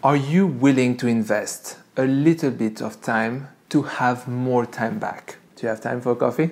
Are you willing to invest a little bit of time to have more time back? Do you have time for coffee?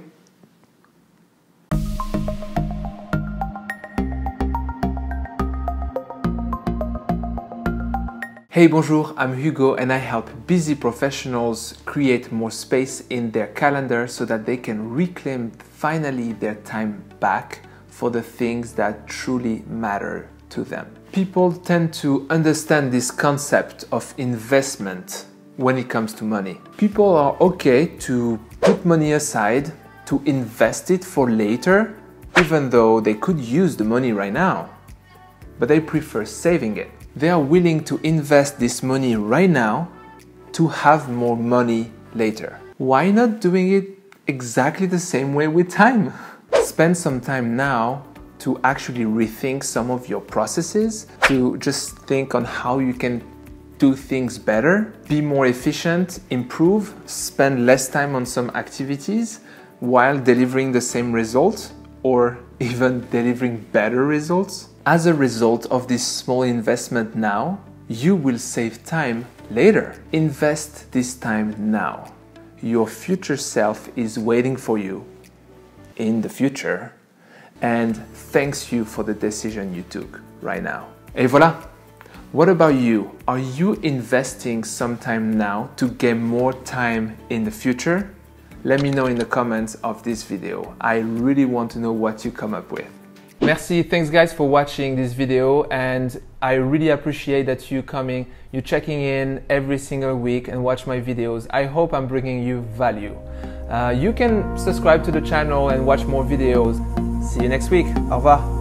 Hey, bonjour, I'm Hugo and I help busy professionals create more space in their calendar so that they can reclaim finally their time back for the things that truly matter to them. People tend to understand this concept of investment when it comes to money. People are okay to put money aside to invest it for later, even though they could use the money right now, but they prefer saving it. They are willing to invest this money right now to have more money later. Why not doing it exactly the same way with time? Spend some time now to actually rethink some of your processes, to just think on how you can do things better, be more efficient, improve, spend less time on some activities while delivering the same results or even delivering better results. As a result of this small investment now, you will save time later. Invest this time now. Your future self is waiting for you in the future and thanks you for the decision you took right now. Et voilà! What about you? Are you investing some time now to gain more time in the future? Let me know in the comments of this video. I really want to know what you come up with. Merci, thanks guys for watching this video, and I really appreciate that you checking in every single week and watch my videos. I hope I'm bringing you value. You can subscribe to the channel and watch more videos. See you next week. Au revoir.